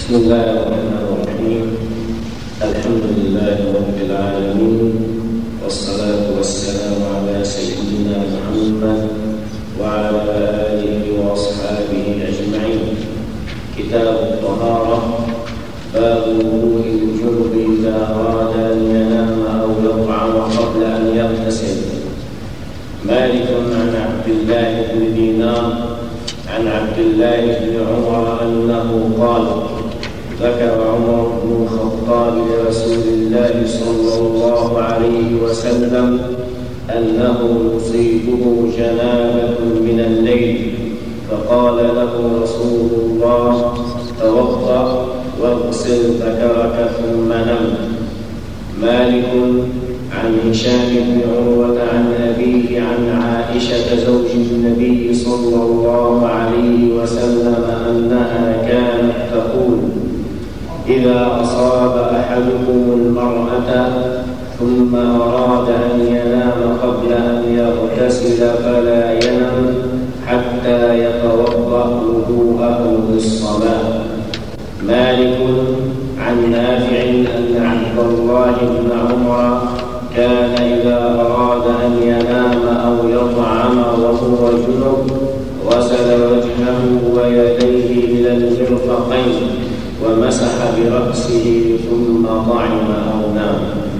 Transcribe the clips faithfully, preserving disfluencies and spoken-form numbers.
بسم الله الرحمن الرحيم. الحمد لله رب العالمين، والصلاة والسلام على سيدنا محمد وعلى آله وأصحابه أجمعين. كتاب الطهارة، باب وضوء الجنب إذا أراد أن ينام أو يطعم قبل أن يغتسل. مالك عن عبد الله بن دينار عن عبد الله بن عمر أنه قال: ذكر عمر بن الخطاب لرسول الله صلى الله عليه وسلم أنه يصيبه جنابة من الليل، فقال له رسول الله: توضأ واغسل ذكرك ثم نم. مالك عن هشام بن عروة عن أبيه عن عائشة زوج النبي صلى الله عليه وسلم أنها كانت تقول: إذا أصاب أحدكم المرأة ثم أراد أن ينام قبل أن يغتسل فلا ينم حتى يتوضأ وضوءه للصلاة. مالك عن نافع أن عبد الله بن عمر كان إذا أراد أن ينام أو يطعم وهو جنب غسل وجهه ويديه إلى المرفقين ومسح برأسه ثم طعم أو نام.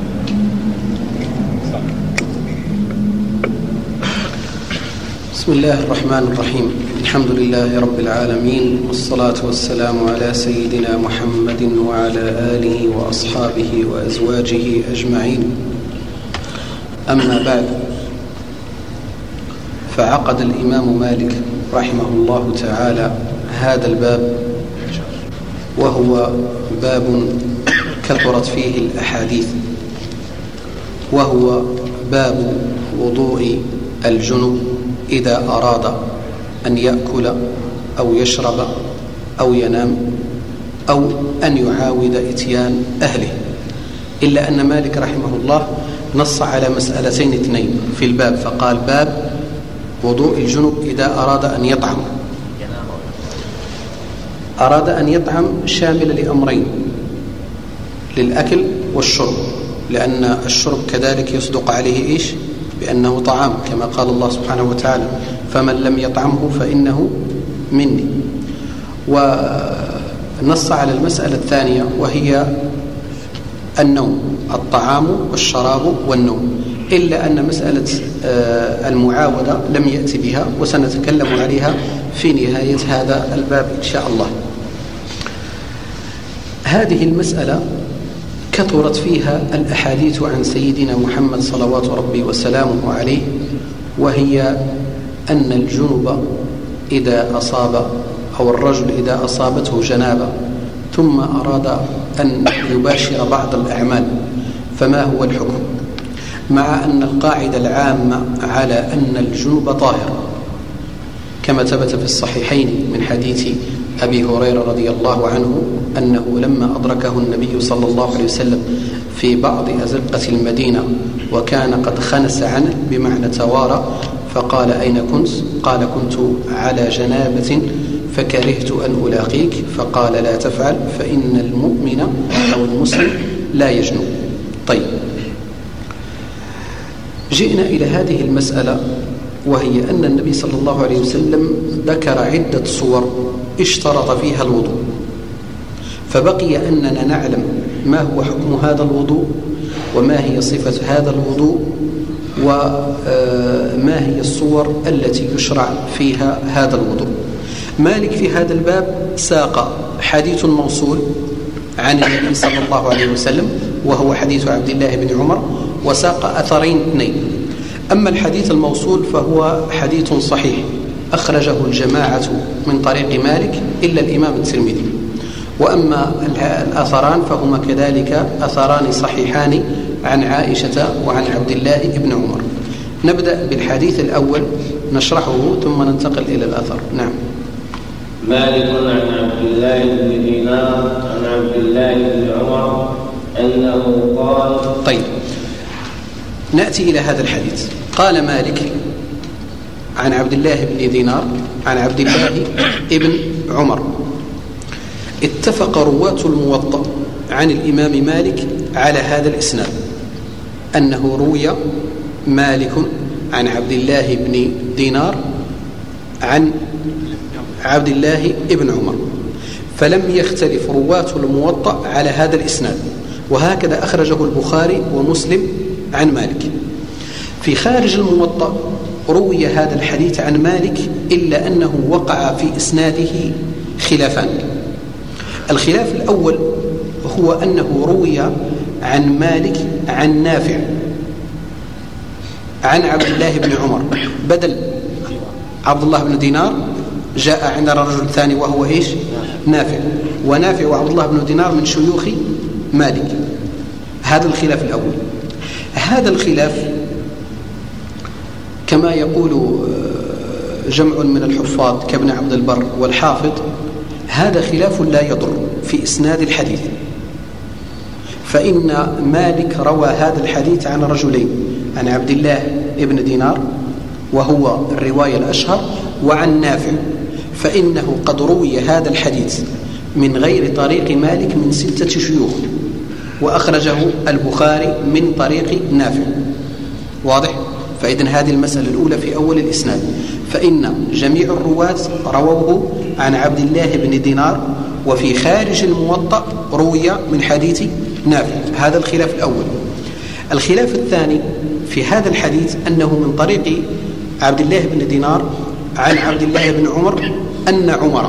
بسم الله الرحمن الرحيم. الحمد لله رب العالمين، والصلاة والسلام على سيدنا محمد وعلى آله وأصحابه وأزواجه أجمعين. أما بعد، فعقد الإمام مالك رحمه الله تعالى هذا الباب، وهو باب كثرت فيه الأحاديث، وهو باب وضوء الجنب إذا أراد أن يأكل أو يشرب أو ينام أو أن يعاود إتيان أهله. إلا أن مالك رحمه الله نص على مسألتين اثنين في الباب، فقال: باب وضوء الجنب إذا أراد أن يطعم. أراد أن يطعم شامل لأمرين: للأكل والشرب، لأن الشرب كذلك يصدق عليه إيش؟ بأنه طعام، كما قال الله سبحانه وتعالى: فمن لم يطعمه فإنه مني. ونص على المسألة الثانية وهي النوم، الطعام والشراب والنوم، إلا أن مسألة المعاودة لم يأتي بها، وسنتكلم عليها في نهاية هذا الباب إن شاء الله. هذه المسألة كثرت فيها الأحاديث عن سيدنا محمد صلوات ربي وسلامه عليه، وهي أن الجنب إذا أصاب أو الرجل إذا أصابته جنابة ثم أراد أن يباشر بعض الأعمال فما هو الحكم، مع أن القاعدة العامة على أن الجنب طاهر، كما ثبت في الصحيحين من حديث أبي هريرة رضي الله عنه أنه لما أدركه النبي صلى الله عليه وسلم في بعض أزقة المدينة وكان قد خنس عنه بمعنى توارى، فقال: أين كنت؟ قال: كنت على جنابة فكرهت أن ألاقيك، فقال: لا تفعل، فإن المؤمن أو المسلم لا يجنب. طيب، جئنا إلى هذه المسألة، وهي أن النبي صلى الله عليه وسلم ذكر عدة صور اشترط فيها الوضوء، فبقي أننا نعلم ما هو حكم هذا الوضوء، وما هي صفة هذا الوضوء، وما هي الصور التي يشرع فيها هذا الوضوء. مالك في هذا الباب ساق حديث موصول عن النبي صلى الله عليه وسلم وهو حديث عبد الله بن عمر، وساق أثرين اثنين. أما الحديث الموصول فهو حديث صحيح أخرجه الجماعة من طريق مالك إلا الإمام الترمذي، وأما الأثران فهما كذلك أثران صحيحان عن عائشة وعن عبد الله بن عمر. نبدأ بالحديث الأول نشرحه ثم ننتقل إلى الأثر. نعم. مالك عن عبد الله بن دينار عن عبد الله بن عمر أنه قال. طيب، نأتي إلى هذا الحديث. قال مالك عن عبد الله بن دينار عن عبد الله بن عمر. اتفق رواة الموطأ عن الإمام مالك على هذا الإسناد، أنه روي مالك عن عبد الله بن دينار عن عبد الله بن عمر، فلم يختلف رواة الموطأ على هذا الإسناد، وهكذا أخرجه البخاري ومسلم عن مالك. في خارج الموطأ روي هذا الحديث عن مالك، إلا أنه وقع في إسناده خلافان. الخلاف الأول هو أنه روي عن مالك عن نافع عن عبد الله بن عمر، بدل عبد الله بن دينار جاء عندنا رجل ثاني وهو إيش؟ نافع، ونافع وعبد الله بن دينار من شيوخ مالك. هذا الخلاف الأول. هذا الخلاف كما يقول جمع من الحفاظ كابن عبد البر والحافظ، هذا خلاف لا يضر في إسناد الحديث، فإن مالك روى هذا الحديث عن رجلين، عن عبد الله بن دينار وهو الرواية الأشهر، وعن نافع، فإنه قد روي هذا الحديث من غير طريق مالك من ستة شيوخ، وأخرجه البخاري من طريق نافع. واضح؟ فإذن هذه المسألة الأولى في أول الإسناد، فإن جميع الرواة رووه عن عبد الله بن دينار، وفي خارج الموطأ روي من حديث نافع. هذا الخلاف الأول. الخلاف الثاني في هذا الحديث أنه من طريق عبد الله بن دينار عن عبد الله بن عمر أن عمر،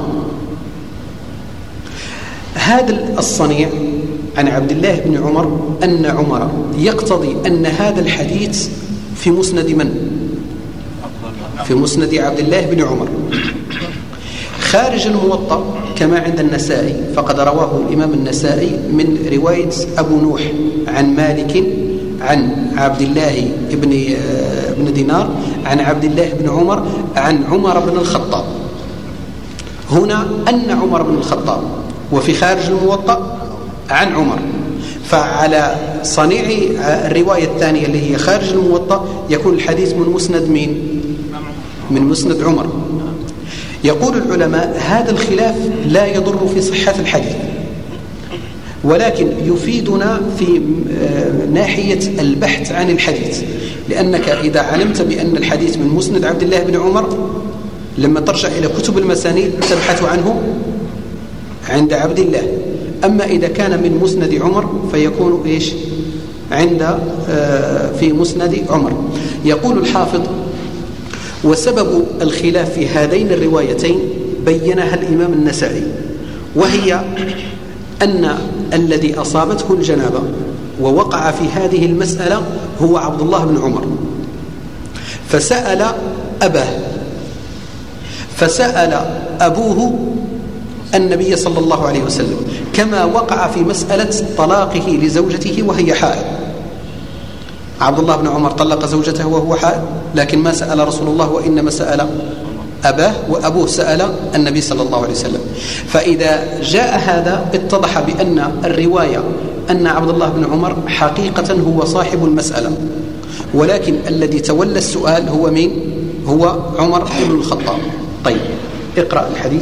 هذا الصنيع عن عبد الله بن عمر أن عمر يقتضي أن هذا الحديث في مسند من؟ في مسند عبد الله بن عمر. خارج الموطأ كما عند النسائي، فقد رواه الإمام النسائي من رواية أبو نوح عن مالك عن عبد الله بن بن دينار عن عبد الله بن عمر عن عمر بن الخطاب. هنا أن عمر بن الخطاب، وفي خارج الموطأ عن عمر، فعلى صنيع الرواية الثانية اللي هي خارج الموطأ يكون الحديث من مسند مين؟ من مسند عمر. يقول العلماء هذا الخلاف لا يضر في صحة الحديث، ولكن يفيدنا في ناحية البحث عن الحديث، لأنك إذا علمت بأن الحديث من مسند عبد الله بن عمر، لما ترجع إلى كتب المسانيد تبحث عنه عند عبد الله. أما إذا كان من مسند عمر فيكون إيش؟ عند في مسند عمر. يقول الحافظ: وسبب الخلاف في هذين الروايتين بينها الإمام النسائي، وهي أن الذي أصابته الجنابة ووقع في هذه المسألة هو عبد الله بن عمر، فسأل أباه، فسأل أبوه النبي صلى الله عليه وسلم، كما وقع في مسألة طلاقه لزوجته وهي حائض. عبد الله بن عمر طلق زوجته وهو حائض، لكن ما سأل رسول الله، وإنما سأل أباه، وأبوه سأل النبي صلى الله عليه وسلم. فإذا جاء هذا اتضح بأن الرواية أن عبد الله بن عمر حقيقة هو صاحب المسألة، ولكن الذي تولى السؤال هو مين؟ هو عمر بن الخطاب. طيب اقرأ الحديث.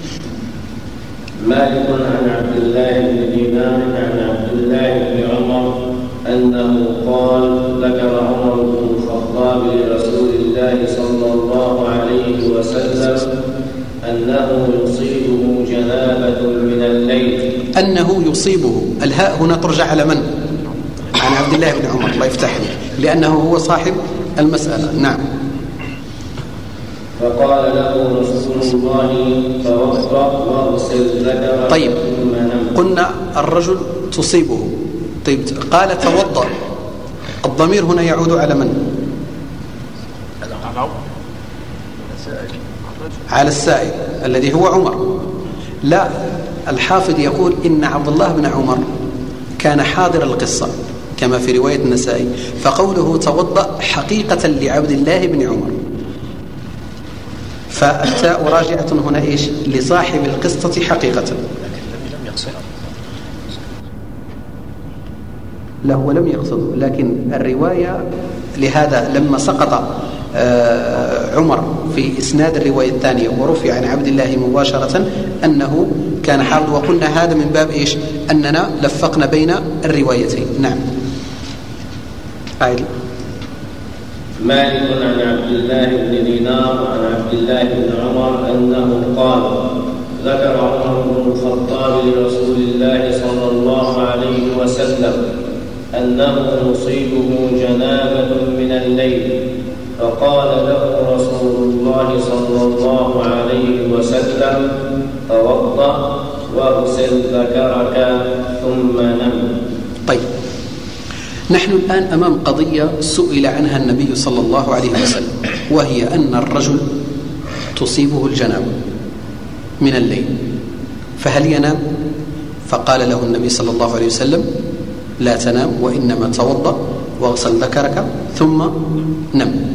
مالك عن عبد الله بن دينار عن عبد الله بن عمر أنه قال: ذكر عمر بن الخطاب لرسول الله صلى الله عليه وسلم أنه يصيبه جنابة من الليل. أنه يصيبه، الهاء هنا ترجع على من؟ عن عبد الله بن عمر، الله يفتح لك، لأنه هو صاحب المسألة. نعم. فقال له رسول الله: توضأ واغسل ذكرك. طيب قلنا الرجل تصيبه، طيب قال توضأ، الضمير هنا يعود على من؟ على السائل الذي هو عمر. لا، الحافظ يقول إن عبد الله بن عمر كان حاضر القصة كما في رواية النسائي، فقوله توضأ حقيقة لعبد الله بن عمر، فالتاء راجعة هنا إيش؟ لصاحب القصة حقيقة. لا، هو لم يقصده، لكن الرواية لهذا لما سقط عمر في إسناد الرواية الثانية ورفع عن عبد الله مباشرة أنه كان حائض، وقلنا هذا من باب إيش؟ أننا لفقنا بين الروايتين. نعم. عادل. مالك عن عبد الله بن دينار عن عبد الله بن عمر أنه قال: ذكر عمر بن الخطاب لرسول الله صلى الله عليه وسلم أنه يصيبه جنابة من الليل، فقال له رسول الله صلى الله عليه وسلم: توضأ واغسل ذكرك ثم نم. طيب، نحن الآن أمام قضية سئل عنها النبي صلى الله عليه وسلم، وهي أن الرجل تصيبه الجنابة من الليل، فهل ينام؟ فقال له النبي صلى الله عليه وسلم: لا تنام، وإنما توضأ واغسل ذكرك ثم نم.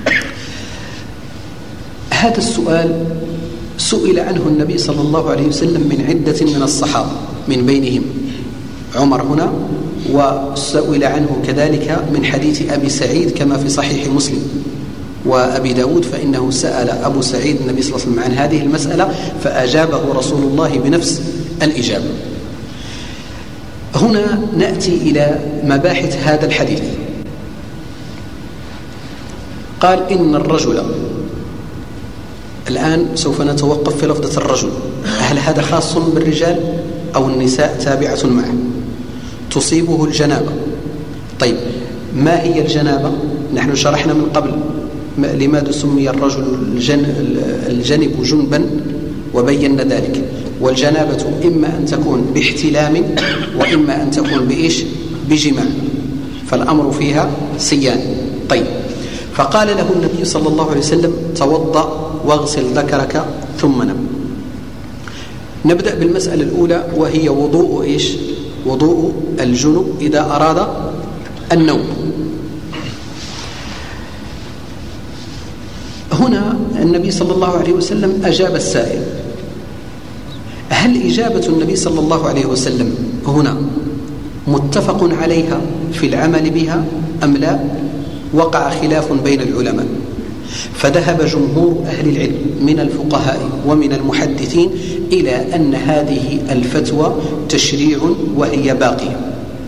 هذا السؤال سئل عنه النبي صلى الله عليه وسلم من عدة من الصحابة، من بينهم عمر هنا، وسئل عنه كذلك من حديث أبي سعيد كما في صحيح مسلم وأبي داود، فإنه سأل أبو سعيد النبي صلى الله عليه وسلم عن هذه المسألة فأجابه رسول الله بنفس الإجابة. هنا نأتي إلى مباحث هذا الحديث. قال إن الرجل، الآن سوف نتوقف في لفظة الرجل، هل هذا خاص بالرجال أو النساء تابعة معه؟ تصيبه الجنابة. طيب، ما هي الجنابة؟ نحن شرحنا من قبل لماذا سمي الرجل الجن الجنب جنبا وبينا ذلك. والجنابة إما أن تكون باحتلام وإما أن تكون بإيش؟ بجماع، فالأمر فيها سيان. طيب، فقال له النبي صلى الله عليه وسلم: توضأ واغسل ذكرك ثم نم. نبدأ بالمسألة الأولى، وهي وضوء إيش؟ وضوء الجنب إذا أراد النوم. هنا النبي صلى الله عليه وسلم أجاب السائل. هل إجابة النبي صلى الله عليه وسلم هنا متفق عليها في العمل بها أم لا؟ وقع خلاف بين العلماء، فذهب جمهور أهل العلم من الفقهاء ومن المحدثين إلى أن هذه الفتوى تشريع وهي باقية،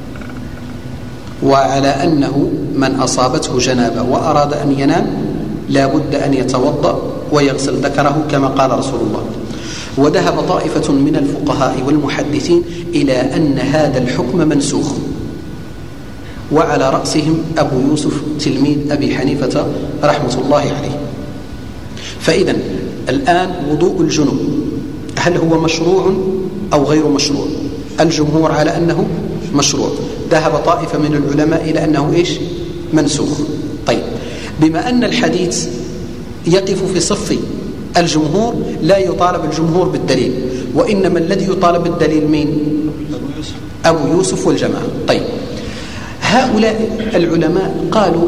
وعلى أنه من أصابته جنابة وأراد أن ينام لا بد أن يتوضأ ويغسل ذكره كما قال رسول الله. وذهب طائفة من الفقهاء والمحدثين إلى أن هذا الحكم منسوخ، وعلى رأسهم أبو يوسف تلميذ أبي حنيفة رحمة الله عليه. فإذا الآن وضوء الجنب هل هو مشروع أو غير مشروع؟ الجمهور على أنه مشروع، ذهب طائفة من العلماء إلى أنه إيش؟ منسوخ. طيب، بما أن الحديث يقف في صف الجمهور لا يطالب الجمهور بالدليل، وإنما الذي يطالب بالدليل مين؟ أبو يوسف والجماعة. طيب، هؤلاء العلماء قالوا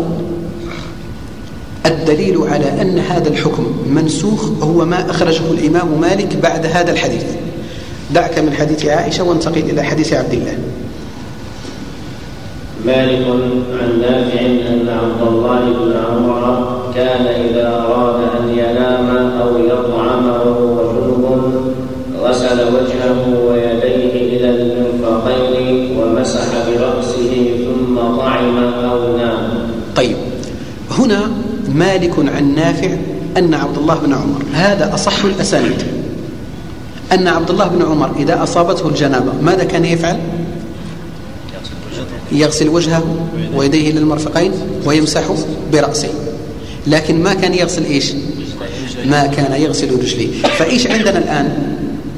الدليل على أن هذا الحكم منسوخ هو ما أخرجه الإمام مالك بعد هذا الحديث. دعك من حديث عائشة وانتقل إلى حديث عبد الله. مالك عن نافع أن عبد الله بن عمر كان إذا أراد أن ينام أو يطعم وهو جنب غسل وجهه ويديه إلى المرفقين ومسح برأسه ثم طعم أو نام. طيب، هنا مالك عن نافع أن عبد الله بن عمر، هذا أصح الأسانيد، أن عبد الله بن عمر إذا أصابته الجنابة ماذا كان يفعل؟ يغسل وجهه ويديه إلى المرفقين ويمسح برأسه، لكن ما كان يغسل إيش؟ ما كان يغسل رجليه. فإيش عندنا الآن؟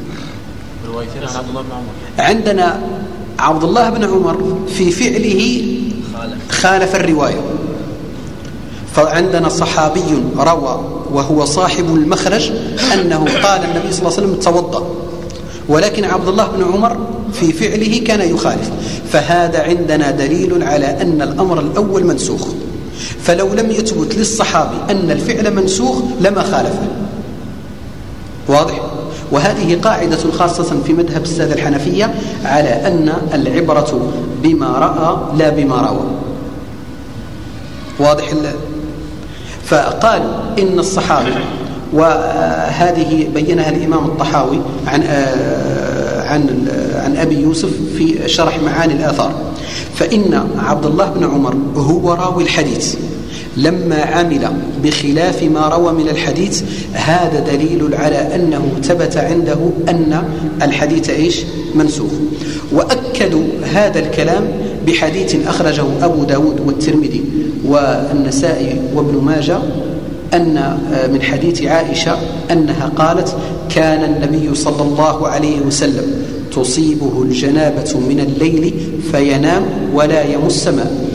عندنا عبد الله بن عمر في فعله خالف الرواية، فعندنا صحابي روى وهو صاحب المخرج أنه قال النبي صلى الله عليه وسلم توضأ، ولكن عبد الله بن عمر في فعله كان يخالف، فهذا عندنا دليل على أن الأمر الأول منسوخ. فلو لم يثبت للصحابي أن الفعل منسوخ لما خالفه. واضح؟ وهذه قاعدة خاصة في مذهب السادة الحنفية على أن العبرة بما رأى لا بما روى. واضح؟ فقالوا إن الصحابي، وهذه بينها الإمام الطحاوي عن عن عن أبي يوسف في شرح معاني الآثار. فإن عبد الله بن عمر هو راوي الحديث، لما عمل بخلاف ما روى من الحديث هذا دليل على أنه ثبت عنده أن الحديث إيش منسوخ. وأكدوا هذا الكلام بحديث أخرجه أبو داود والترمذي والنسائي وابن ماجه أن من حديث عائشة أنها قالت: كان النبي صلى الله عليه وسلم تصيبه الجنابة من الليل فينام ولا يمس ماء.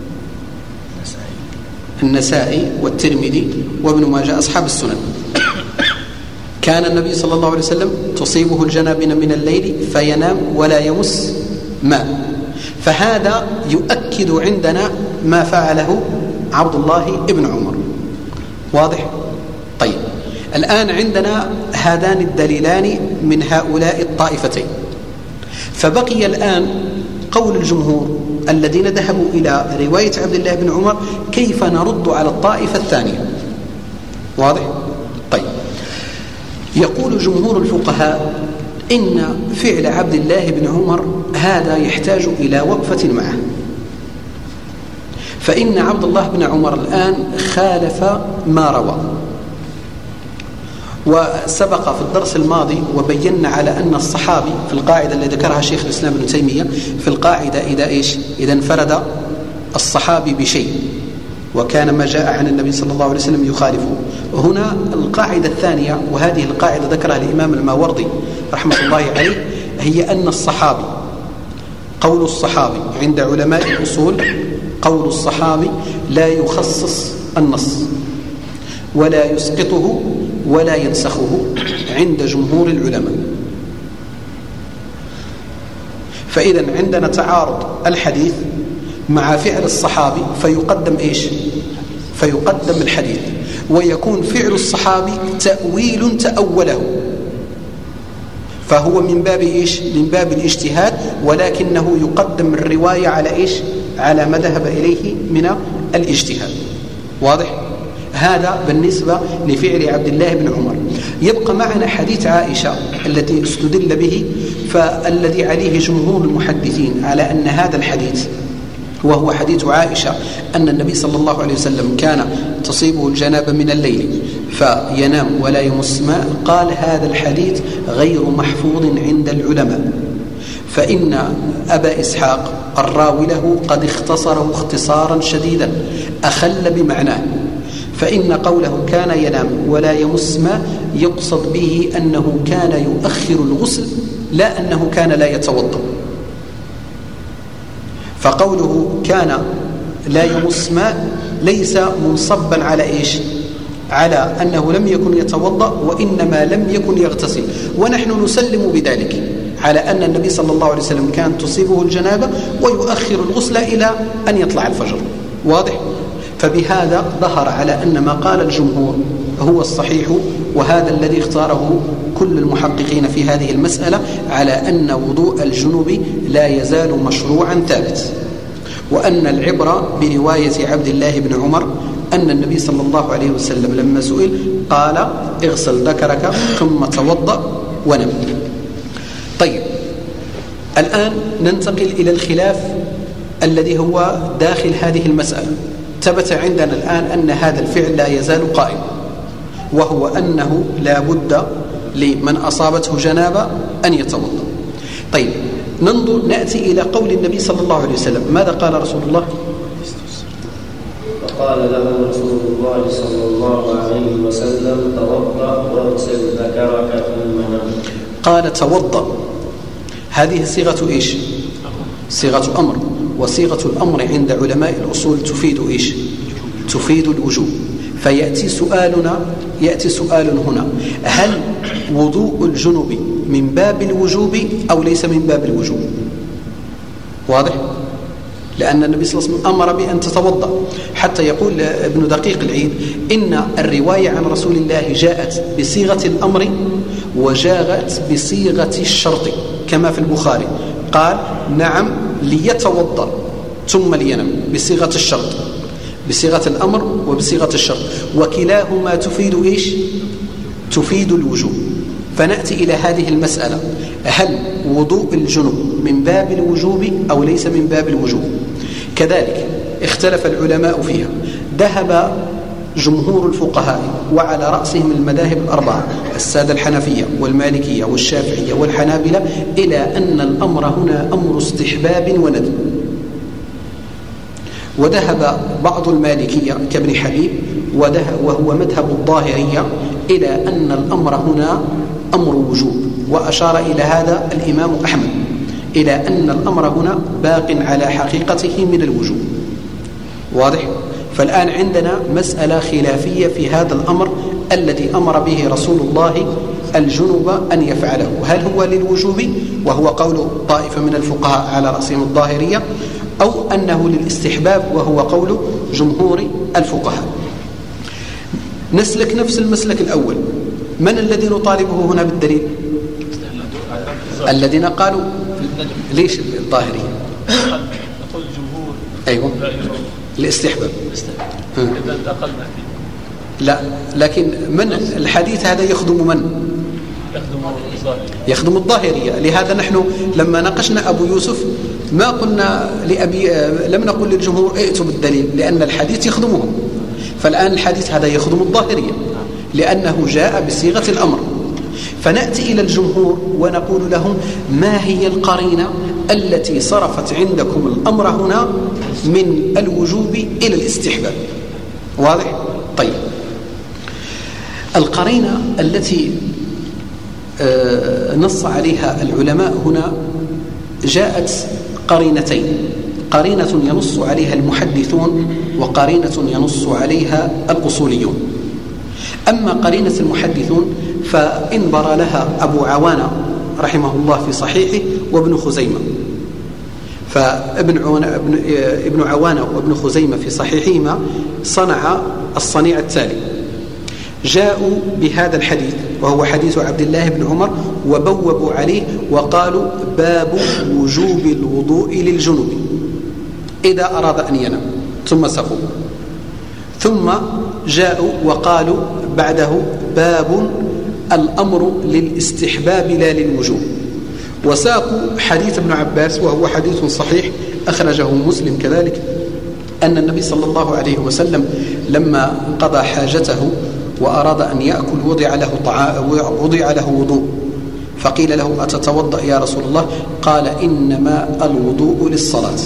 النسائي والترمذي وابن ماجه أصحاب السنن. كان النبي صلى الله عليه وسلم تصيبه الجنابة من الليل فينام ولا يمس ماء. فهذا يؤكد عندنا ما فعله عبد الله بن عمر. واضح؟ طيب، الآن عندنا هذان الدليلان من هؤلاء الطائفتين، فبقي الآن قول الجمهور الذين ذهبوا إلى رواية عبد الله بن عمر كيف نرد على الطائفة الثانية. واضح؟ طيب، يقول جمهور الفقهاء إن فعل عبد الله بن عمر هذا يحتاج إلى وقفة معه. فإن عبد الله بن عمر الآن خالف ما روى، وسبق في الدرس الماضي وبينا على أن الصحابي في القاعدة اللي ذكرها شيخ الإسلام ابن تيمية في القاعدة إذا إيش إذا انفرد الصحابي بشيء وكان ما جاء عن النبي صلى الله عليه وسلم يخالفه. هنا القاعدة الثانية، وهذه القاعدة ذكرها الإمام الماوردي رحمة الله عليه، هي أن الصحابي قول الصحابي عند علماء الأصول قول الصحابي لا يخصص النص ولا يسقطه ولا ينسخه عند جمهور العلماء. فإذا عندنا تعارض الحديث مع فعل الصحابي فيقدم إيش فيقدم الحديث، ويكون فعل الصحابي تأويل تأوله، فهو من باب إيش من باب الاجتهاد، ولكنه يقدم الرواية على إيش على ما ذهب إليه من الاجتهاد. واضح؟ هذا بالنسبة لفعل عبد الله بن عمر. يبقى معنا حديث عائشة التي استدل به، فالذي عليه جمهور المحدثين على أن هذا الحديث وهو حديث عائشة أن النبي صلى الله عليه وسلم كان تصيبه الجنابة من الليل فينام ولا يمس ماء. قال هذا الحديث غير محفوظ عند العلماء، فإن أبا إسحاق الراوي له قد اختصره اختصارا شديدا أخل بمعناه. فإن قوله كان ينام ولا يمس ماء يقصد به أنه كان يؤخر الغسل، لا أنه كان لا يتوضأ. فقوله كان لا يمس ماء ليس منصبا على إيش على أنه لم يكن يتوضأ، وإنما لم يكن يغتسل. ونحن نسلم بذلك على أن النبي صلى الله عليه وسلم كان تصيبه الجنابة ويؤخر الغسل إلى أن يطلع الفجر. واضح؟ فبهذا ظهر على أن ما قال الجمهور هو الصحيح، وهذا الذي اختاره كل المحققين في هذه المسألة، على أن وضوء الجنوب لا يزال مشروعا ثابت، وأن العبرة برواية عبد الله بن عمر أن النبي صلى الله عليه وسلم لما سئل قال اغسل ذكرك ثم توضأ ونم. طيب، الآن ننتقل إلى الخلاف الذي هو داخل هذه المسألة. ثبت عندنا الآن أن هذا الفعل لا يزال قائم، وهو أنه لا بد لمن أصابته جنابة أن يتوضأ. طيب، ننظر نأتي إلى قول النبي صلى الله عليه وسلم. ماذا قال رسول الله؟ فقال له رسول الله صلى الله عليه وسلم توضأ واغسل ذكرك ثم نم. قال توضأ، هذه صيغة إيش؟ صيغة أمر، وصيغة الأمر عند علماء الأصول تفيد إيش؟ تفيد الوجوب. فيأتي سؤالنا يأتي سؤال هنا: هل وضوء الجنوب من باب الوجوب أو ليس من باب الوجوب؟ واضح؟ لأن النبي صلى الله عليه وسلم أمر بأن تتوضأ، حتى يقول ابن دقيق العيد إن الرواية عن رسول الله جاءت بصيغة الأمر وجاءت بصيغة الشرط كما في البخاري، قال نعم ليتوضأ ثم لينم، بصيغة الشرط، بصيغة الأمر وبصيغة الشرط، وكلاهما تفيد إيش؟ تفيد الوجوب. فنأتي إلى هذه المسألة: هل وضوء الجنب من باب الوجوب أو ليس من باب الوجوب؟ كذلك اختلف العلماء فيها. ذهب جمهور الفقهاء وعلى رأسهم المذاهب الأربعة السادة الحنفية والمالكية والشافعية والحنابلة إلى أن الأمر هنا أمر استحباب وندب. وذهب بعض المالكية كابن حبيب وهو مذهب الظاهرية إلى أن الأمر هنا أمر وجوب، وأشار إلى هذا الإمام أحمد إلى أن الأمر هنا باق على حقيقته من الوجوب. واضح؟ فالآن عندنا مسألة خلافية في هذا الأمر الذي أمر به رسول الله الجنوب أن يفعله، هل هو للوجوب وهو قول طائفة من الفقهاء على رأسهم الظاهرية، أو أنه للاستحباب وهو قول جمهور الفقهاء. نسلك نفس المسلك الأول. من الذي نطالبه هنا بالدليل؟ الذين قالوا ليش الظاهرية؟ نقول الجمهور أيوة الاستحباب. إذا انتقلنا فيه لا، لكن من الحديث هذا يخدم من؟ يخدم الظاهرية. يخدم الظاهرية. لهذا نحن لما ناقشنا أبو يوسف ما قلنا لأبي لم نقل للجمهور ائتوا بالدليل، لأن الحديث يخدمهم. فالآن الحديث هذا يخدم الظاهرية لأنه جاء بصيغة الأمر. فنأتي إلى الجمهور ونقول لهم ما هي القرينة التي صرفت عندكم الأمر هنا من الوجوب إلى الاستحباب؟ واضح؟ طيب، القرينة التي نص عليها العلماء هنا جاءت قرينتين، قرينة ينص عليها المحدثون وقرينة ينص عليها الأصوليون. أما قرينة المحدثون فانبر لها أبو عوانة رحمه الله في صحيحه وابن خزيمة. فابن ابن ابن عوانة وابن خزيمة في صحيحهما صنع الصنيع التالي: جاءوا بهذا الحديث وهو حديث عبد الله بن عمر وبوبوا عليه وقالوا باب وجوب الوضوء للجنوب إذا أراد أن ينام، ثم سقوا. ثم جاءوا وقالوا بعده باب الأمر للاستحباب لا للوجوب، وساقوا حديث ابن عباس وهو حديث صحيح أخرجه مسلم كذلك، أن النبي صلى الله عليه وسلم لما قضى حاجته وأراد أن يأكل وضع له طعام وضع له وضوء، فقيل له أتتوضأ يا رسول الله؟ قال إنما الوضوء للصلاة،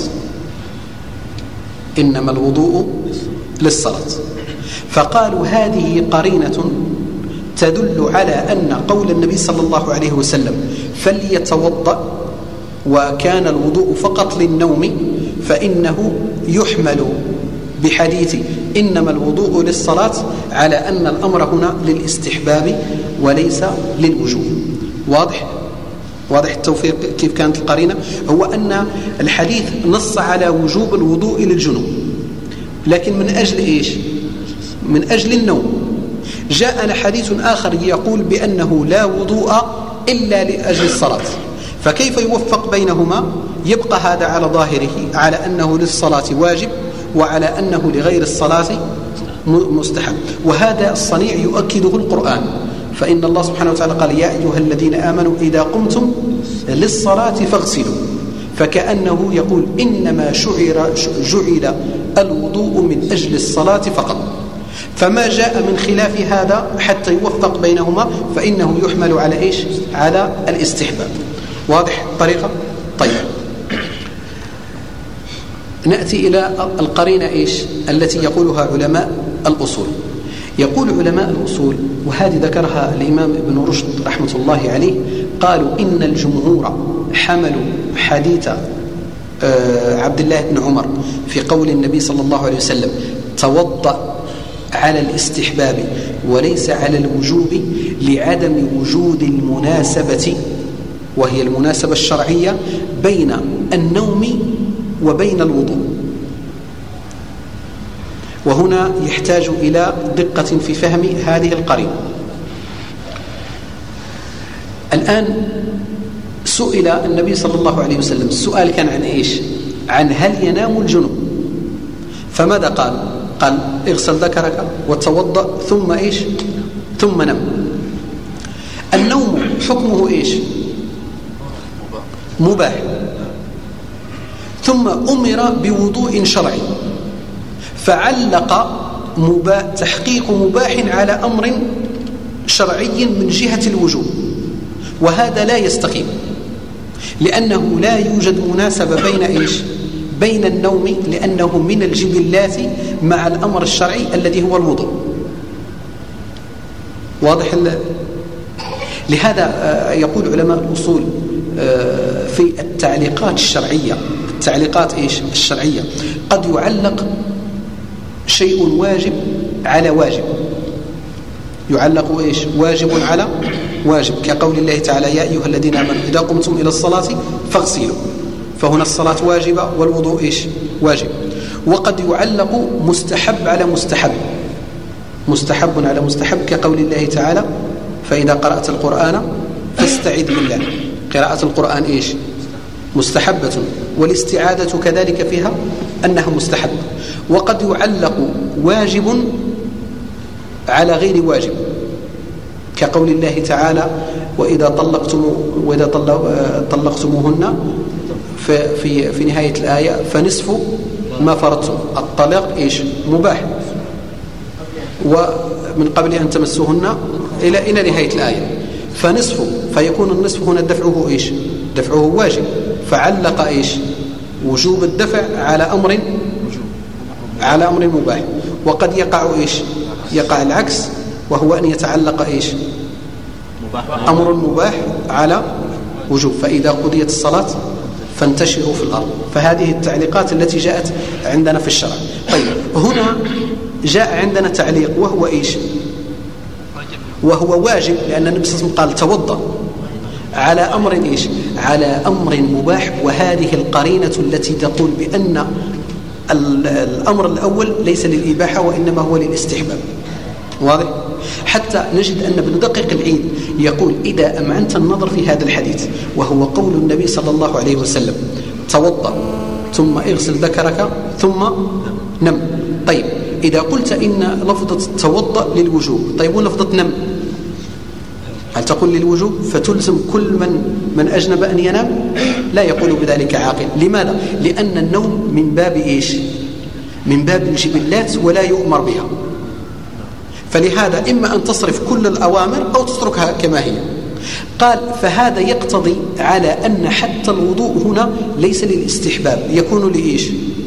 إنما الوضوء للصلاة. فقالوا هذه قرينة تدل على أن قول النبي صلى الله عليه وسلم فليتوضأ وكان الوضوء فقط للنوم، فإنه يحمل بحديث إنما الوضوء للصلاة على أن الأمر هنا للاستحباب وليس للوجوب. واضح؟ واضح التوفيق كيف كانت القرينة؟ هو أن الحديث نص على وجوب الوضوء للجنوب، لكن من أجل إيش؟ من أجل النوم. جاءنا حديث آخر يقول بأنه لا وضوء إلا لأجل الصلاة، فكيف يوفق بينهما؟ يبقى هذا على ظاهره على أنه للصلاة واجب وعلى أنه لغير الصلاة مستحب. وهذا الصنيع يؤكده القرآن، فإن الله سبحانه وتعالى قال يا أيها الذين آمنوا إذا قمتم للصلاة فاغسلوا، فكأنه يقول إنما شعر جعل الوضوء من أجل الصلاة فقط. فما جاء من خلاف هذا حتى يوفق بينهما فإنه يحمل على إيش؟ على الاستحباب. واضح الطريقة؟ طيب، نأتي إلى القرينة إيش التي يقولها علماء الأصول. يقول علماء الأصول، وهذه ذكرها الإمام ابن رشد رحمة الله عليه، قالوا إن الجمهور حملوا حديث عبد الله بن عمر في قول النبي صلى الله عليه وسلم توضأ على الاستحباب وليس على الوجوب لعدم وجود المناسبة، وهي المناسبة الشرعية بين النوم وبين الوضوء. وهنا يحتاج إلى دقة في فهم هذه القرينة. الآن سئل النبي صلى الله عليه وسلم، السؤال كان عن إيش؟ عن هل ينام الجنوب؟ فماذا قال؟ قال اغسل ذكرك وتوضأ ثم إيش؟ ثم نم. النوم حكمه إيش؟ مباح، ثم أمر بوضوء شرعي فعلق مباح تحقيق مباح على أمر شرعي من جهة الوجوب، وهذا لا يستقيم، لأنه لا يوجد مناسبة بين إيش؟ بين النوم، لأنه من الجبلات، مع الأمر الشرعي الذي هو الوضوء. واضح؟ لهذا يقول علماء الأصول في التعليقات الشرعية، التعليقات إيش؟ الشرعية قد يعلق شيء واجب على واجب، يعلق إيش؟ واجب على واجب، كقول الله تعالى: يا أيها الذين آمنوا إذا قمتم إلى الصلاة فاغسلوا، فهنا الصلاة واجبة والوضوء إيش؟ واجب. وقد يعلق مستحب على مستحب، مستحب على مستحب، كقول الله تعالى: فإذا قرأت القرآن فاستعذ بالله. قراءة القرآن إيش؟ مستحبة، والاستعاذة كذلك فيها أنها مستحبة. وقد يعلق واجب على غير واجب، كقول الله تعالى: وإذا طلقتم وإذا طلقتموهن في في في نهاية الآية فنصف ما فرضتم. الطلاق إيش؟ مباح، ومن قبل أن تمسوهن إلى إلى نهاية الآية فنصف، فيكون النصف هنا دفعه إيش؟ دفعه واجب، فعلق إيش؟ وجوب الدفع على أمر على أمر مباح. وقد يقع إيش؟ يقع العكس، وهو أن يتعلق إيش؟ أمر مباح على وجوب، فإذا قضيت الصلاة فانتشروا في الأرض. فهذه التعليقات التي جاءت عندنا في الشرع. طيب، هنا جاء عندنا تعليق وهو إيش؟ وهو واجب، لأن النبي صلى الله عليه وسلم قال: توضأ، على أمر إيش؟ على أمر مباح. وهذه القرينة التي تقول بأن الأمر الأول ليس للإباحة وإنما هو للاستحباب. واضح؟ حتى نجد أن ابن دقيق العيد يقول: إذا أمعنت النظر في هذا الحديث، وهو قول النبي صلى الله عليه وسلم: توضأ ثم اغسل ذكرك ثم نم. طيب، إذا قلت إن لفظة توضأ للوجوب، طيب ولفظة نم هل تقول للوجوب؟ فتلزم كل من من أجنب أن ينام؟ لا يقول بذلك عاقل. لماذا؟ لأن النوم من باب إيش؟ من باب الجبلات ولا يؤمر بها. فلهذا إما أن تصرف كل الأوامر أو تتركها كما هي. قال: فهذا يقتضي على أن حتى الوضوء هنا ليس للاستحباب، يكون لإيش؟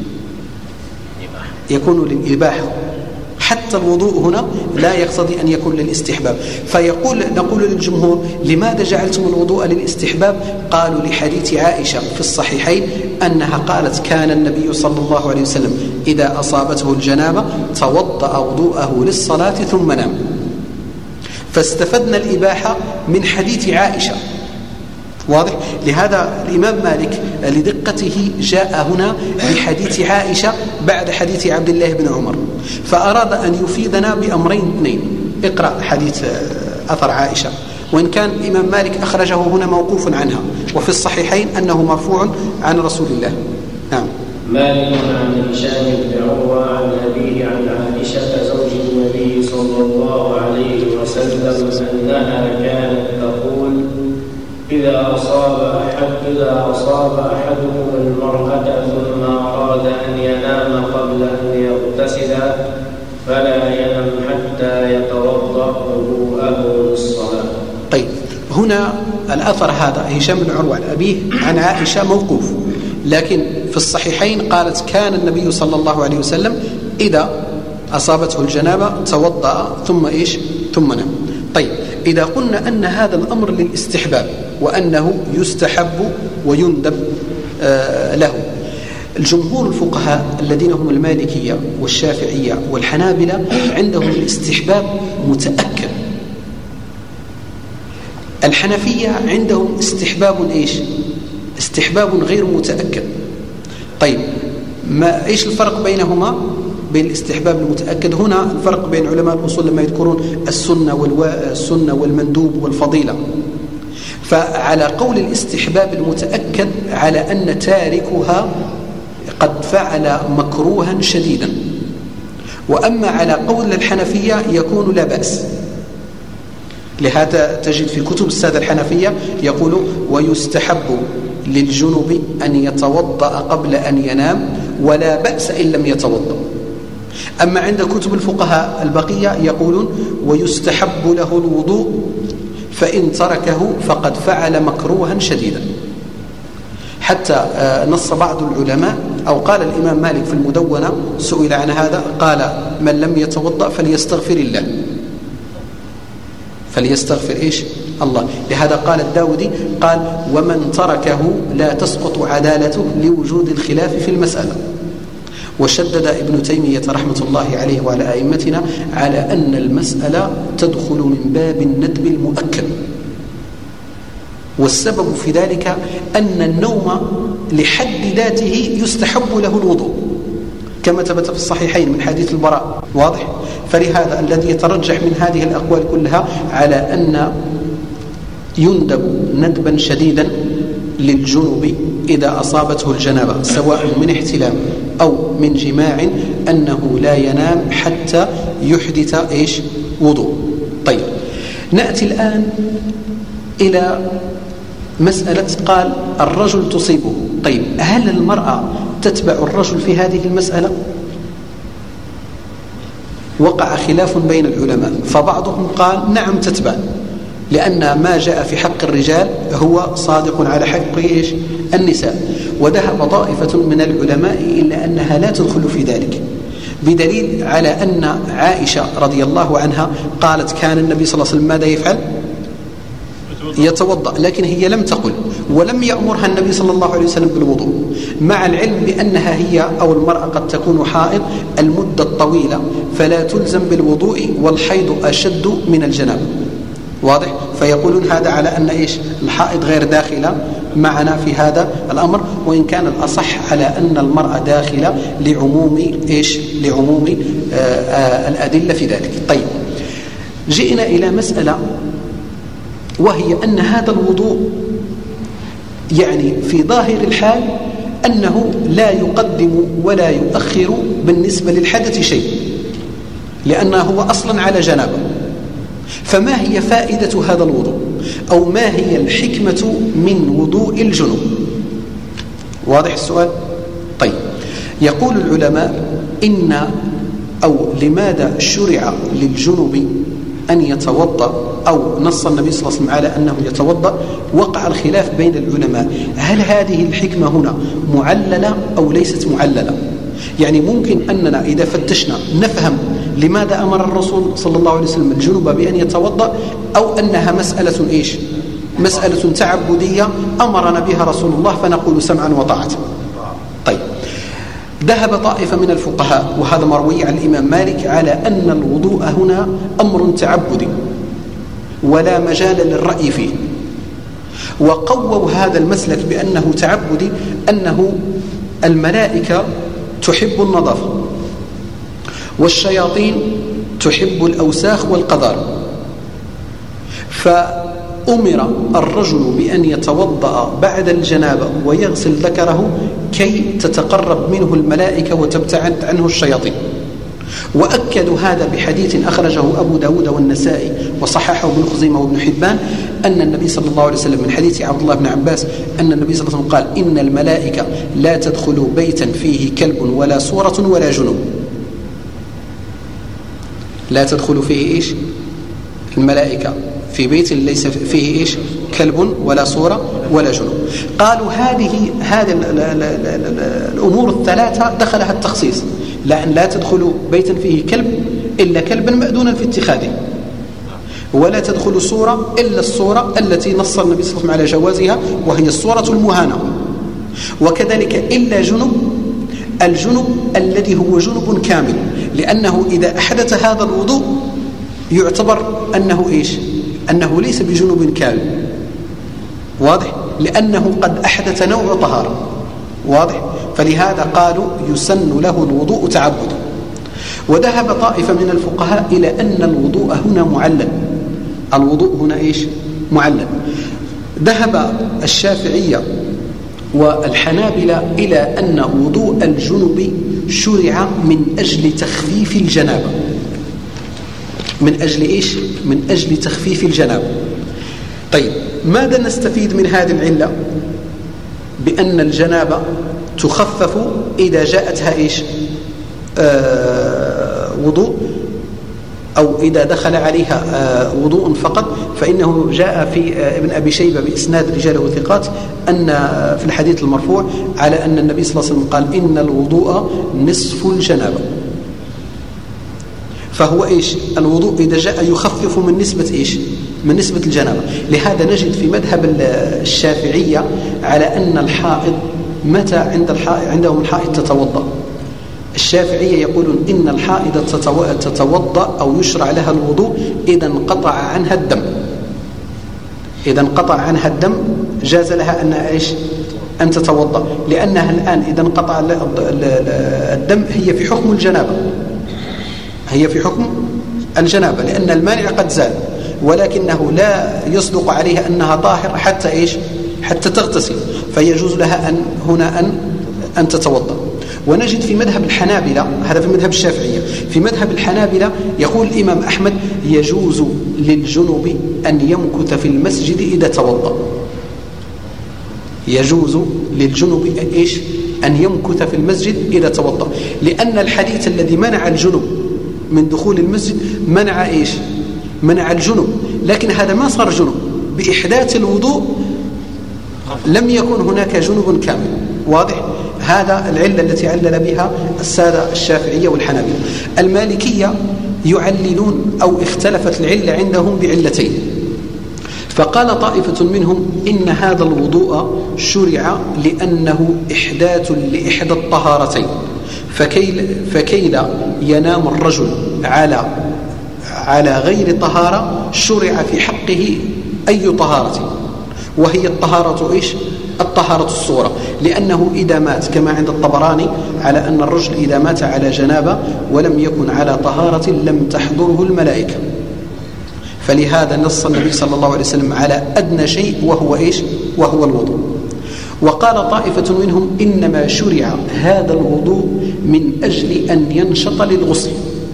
يكون للإباحة. حتى الوضوء هنا لا يقتضي أن يكون للاستحباب. فيقول نقول للجمهور: لماذا جعلتم الوضوء للاستحباب؟ قالوا: لحديث عائشة في الصحيحين أنها قالت: كان النبي صلى الله عليه وسلم إذا أصابته الجنابة توضأ وضوءه للصلاة ثم نام. فاستفدنا الإباحة من حديث عائشة. واضح؟ لهذا الإمام مالك لدقته جاء هنا بحديث عائشة بعد حديث عبد الله بن عمر، فأراد أن يفيدنا بأمرين اثنين. اقرأ حديث أثر عائشة، وإن كان الإمام مالك أخرجه هنا موقوف عنها، وفي الصحيحين أنه مرفوع عن رسول الله. نعم. مالك عن هشام بن عروة عن أبيه عن عائشة زوج النبي صلى الله عليه وسلم أنها كانت تقول: إذا أصاب أحد إذا أصاب أحدهم المرأة ثم أراد أن ينام قبل أن يغتسل فلا ينم حتى يتوضأ وضوءه للصلاة. طيب، هنا الأثر هذا هشام بن عروة عن أبيه عن عائشة موقوف، لكن في الصحيحين قالت: كان النبي صلى الله عليه وسلم إذا أصابته الجنابة توضأ ثم إيش؟ ثم نام. طيب، إذا قلنا أن هذا الأمر للاستحباب وأنه يستحب ويندب آه له، الجمهور الفقهاء الذين هم المالكية والشافعية والحنابلة عندهم الاستحباب متأكد. الحنفية عندهم استحباب إيش؟ استحباب غير متأكد. طيب، ما إيش الفرق بينهما؟ بين الاستحباب المتأكد، هنا الفرق بين علماء الأصول لما يذكرون السنة والسنة والمندوب والفضيلة. فعلى قول الاستحباب المتأكد على أن تاركها قد فعل مكروها شديدا، وأما على قول الحنفية يكون لا بأس. لهذا تجد في كتب السادة الحنفية يقول: ويستحب للجنب أن يتوضأ قبل أن ينام ولا بأس إن لم يتوضأ. أما عند كتب الفقهاء البقية يقولون ويستحب له الوضوء فإن تركه فقد فعل مكروها شديدا. حتى نص بعض العلماء أو قال الإمام مالك في المدونة سئل عن هذا قال من لم يتوضأ فليستغفر الله، فليستغفر إيش الله. لهذا قال الداودي قال ومن تركه لا تسقط عدالته لوجود الخلاف في المسألة. وشدد ابن تيمية رحمة الله عليه وعلى أئمتنا على أن المسألة تدخل من باب الندب المؤكد، والسبب في ذلك أن النوم لحد ذاته يستحب له الوضوء كما ثبت في الصحيحين من حديث البراء، واضح؟ فلهذا الذي يترجح من هذه الأقوال كلها على أن يندب ندبا شديدا للجنب إذا أصابته الجنابة سواء من احتلام أو من جماع أنه لا ينام حتى يحدث إيش وضوء. طيب نأتي الآن إلى مسألة قال الرجل تصيبه. طيب هل المرأة تتبع الرجل في هذه المسألة؟ وقع خلاف بين العلماء، فبعضهم قال نعم تتبع، لأن ما جاء في حق الرجال هو صادق على حق إيش النساء. وذهب طائفة من العلماء إلا أنها لا تدخل في ذلك، بدليل على أن عائشة رضي الله عنها قالت كان النبي صلى الله عليه وسلم ماذا يفعل؟ يتوضأ، لكن هي لم تقل ولم يأمرها النبي صلى الله عليه وسلم بالوضوء، مع العلم بأنها هي أو المرأة قد تكون حائض المدة الطويلة فلا تلزم بالوضوء، والحيض أشد من الجنابة، واضح؟ فيقولون هذا على أن إيش الحائض غير داخلة معنا في هذا الأمر، وإن كان الأصح على أن المرأة داخلة لعموم إيش لعموم آآ آآ الأدلة في ذلك. طيب جئنا إلى مسألة وهي أن هذا الوضوء يعني في ظاهر الحال أنه لا يقدم ولا يؤخر بالنسبة للحدث شيء، لأنه هو أصلا على جنابه. فما هي فائدة هذا الوضوء أو ما هي الحكمة من وضوء الجنوب؟ واضح السؤال؟ طيب يقول العلماء إن أو لماذا شرع للجنوب أن يتوضأ أو نص النبي صلى الله عليه وسلم على أنه يتوضأ؟ وقع الخلاف بين العلماء هل هذه الحكمة هنا معللة أو ليست معللة؟ يعني ممكن أننا إذا فتشنا نفهم لماذا أمر الرسول صلى الله عليه وسلم الجنوب بأن يتوضأ، أو أنها مسألة إيش مسألة تعبدية أمرنا بها رسول الله فنقول سمعا وطاعة. طيب ذهب طائفة من الفقهاء وهذا مروي عن الإمام مالك على أن الوضوء هنا أمر تعبدي ولا مجال للرأي فيه، وقووا هذا المسلك بأنه تعبدي أنه الملائكة تحب النظافة والشياطين تحب الأوساخ والقذارة، فأمر الرجل بأن يتوضأ بعد الجنابة ويغسل ذكره كي تتقرب منه الملائكة وتبتعد عنه الشياطين. وأكدوا هذا بحديث أخرجه أبو داود والنسائي وصححه ابن خزيمة وابن حبان أن النبي صلى الله عليه وسلم من حديث عبد الله بن عباس أن النبي صلى الله عليه وسلم قال إن الملائكة لا تدخل بيتا فيه كلب ولا صورة ولا جنوب. لا تدخل فيه إيش الملائكة في بيت ليس فيه إيش كلب ولا صورة ولا جنوب. قالوا هذه هذه الأمور الثلاثة دخلها التخصيص، لأن لا تدخل بيتا فيه كلب إلا كلبا مأذونا في اتخاذه، ولا تدخل صورة إلا الصورة التي نص النبي صلى الله عليه وسلم على جوازها وهي الصورة المهانة، وكذلك إلا جنب الجنب الذي هو جنب كامل، لأنه إذا أحدث هذا الوضوء يعتبر أنه إيش أنه ليس بجنب كامل، واضح؟ لأنه قد أحدث نوع طهارة، واضح؟ فلهذا قالوا يسن له الوضوء تعبدا. وذهب طائفة من الفقهاء إلى أن الوضوء هنا معلل، الوضوء هنا إيش معلل. ذهب الشافعية والحنابلة إلى أن وضوء الجنب شرع من أجل تخفيف الجنابة، من أجل إيش من أجل تخفيف الجنابة. طيب ماذا نستفيد من هذه العلة؟ بأن الجنابة تخفف إذا جاءتها إيش آه وضوء، أو إذا دخل عليها آه وضوء فقط، فإنه جاء في آه ابن أبي شيبة بإسناد رجاله ثقات أن آه في الحديث المرفوع على أن النبي صلى الله عليه وسلم قال إن الوضوء نصف الجنابة. فهو إيش الوضوء إذا جاء يخفف من نسبة إيش من نسبة الجنابة. لهذا نجد في مذهب الشافعية على أن الحائض متى عند الحائض عندهم الحائض تتوضأ. الشافعية يقولون إن الحائض تتوضأ أو يشرع لها الوضوء إذا انقطع عنها الدم. إذا انقطع عنها الدم جاز لها أن إيش أن تتوضأ، لأنها الآن إذا انقطع الدم هي في حكم الجنابة، هي في حكم الجنابة، لأن المانع قد زال، ولكنه لا يصدق عليها أنها طاهر حتى إيش حتى تغتسل، فيجوز لها أن هنا أن أن تتوضأ. ونجد في مذهب الحنابلة، هذا في مذهب الشافعية، في مذهب الحنابلة يقول الإمام أحمد يجوز للجنب أن يمكث في المسجد إذا توضأ. يجوز للجنب إيش أن يمكث في المسجد إذا توضأ، لأن الحديث الذي منع الجنب من دخول المسجد منع إيش منع الجنب، لكن هذا ما صار جنب بإحداث الوضوء، لم يكن هناك جنب كامل. واضح؟ هذا العلة التي علل بها السادة الشافعية والحنابلة. المالكية يعللون أو اختلفت العلة عندهم بعلتين، فقال طائفة منهم إن هذا الوضوء شرع لأنه إحداث لإحدى الطهارتين، فكي فكي ينام الرجل على على غير طهارة شرع في حقه أي طهارة، وهي الطهارة إيش الطهارة الصغرى، لأنه إذا مات كما عند الطبراني على أن الرجل إذا مات على جنابة ولم يكن على طهارة لم تحضره الملائكة، فلهذا نص النبي صلى الله عليه وسلم على أدنى شيء وهو إيش وهو الوضوء. وقال طائفة منهم إنما شرع هذا الوضوء من أجل أن ينشط للغسل،